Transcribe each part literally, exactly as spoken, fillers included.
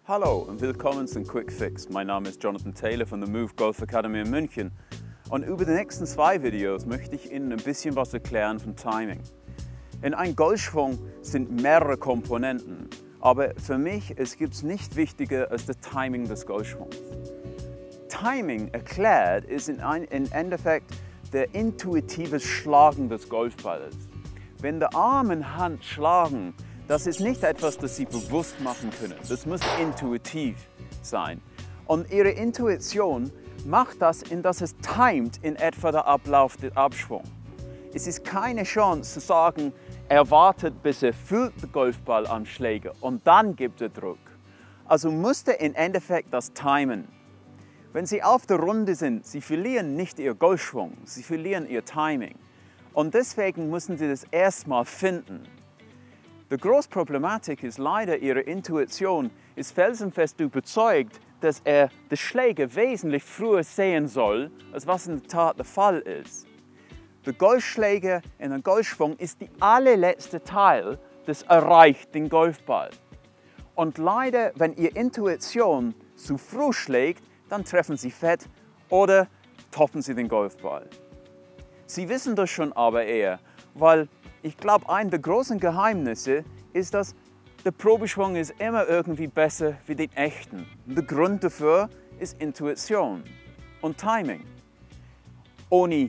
Hallo und willkommen zum Quick Fix. Mein Name ist Jonathan Taylor von der Move Golf Academy in München. Und über die nächsten zwei Videos möchte ich Ihnen ein bisschen was erklären von Timing. In einem Golfschwung sind mehrere Komponenten, aber für mich es gibt nichts wichtiger als das Timing des Golfschwungs. Timing erklärt ist in ein, im Endeffekt der intuitive Schlagen des Golfballes. Wenn der Arm und Hand schlagen, das ist nicht etwas, das Sie bewusst machen können. Das muss intuitiv sein. Und Ihre Intuition macht das, in dass es timet in etwa der Ablauf des Abschwungs. Es ist keine Chance zu sagen, er wartet, bis er fühlt den Golfball am Schläger und dann gibt er Druck. Also musste im Endeffekt das timen. Wenn Sie auf der Runde sind, Sie verlieren nicht Ihr Golfschwung, Sie verlieren Ihr Timing. Und deswegen müssen Sie das erstmal finden. Die große Problematik ist leider, Ihre Intuition ist felsenfest überzeugt, dass er den Schläger wesentlich früher sehen soll, als was in der Tat der Fall ist. Der Golfschläger in einem Golfschwung ist der allerletzte Teil, das erreicht den Golfball. Und leider, wenn Ihre Intuition zu früh schlägt, dann treffen Sie fett oder toppen Sie den Golfball. Sie wissen das schon aber eher, weil ich glaube, ein der großen Geheimnisse ist, dass der Probeschwung ist immer irgendwie besser wie den echten. Und der Grund dafür ist Intuition und Timing. Ohne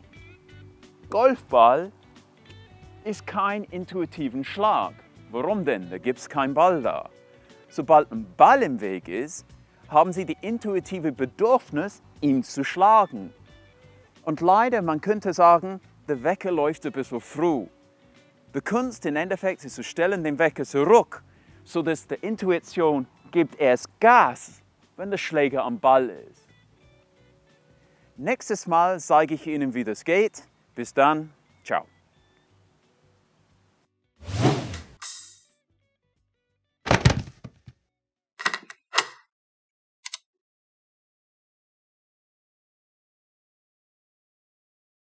Golfball ist kein intuitiven Schlag. Warum denn? Da gibt es keinen Ball da. Sobald ein Ball im Weg ist, haben Sie die intuitive Bedürfnis, ihn zu schlagen. Und leider, man könnte sagen, der Wecker läuft ein bisschen früh. Die Kunst im Endeffekt ist zu stellen den Wecker zurück, sodass die Intuition gibt erst Gas, wenn der Schläger am Ball ist. Nächstes Mal zeige ich Ihnen, wie das geht. Bis dann, ciao.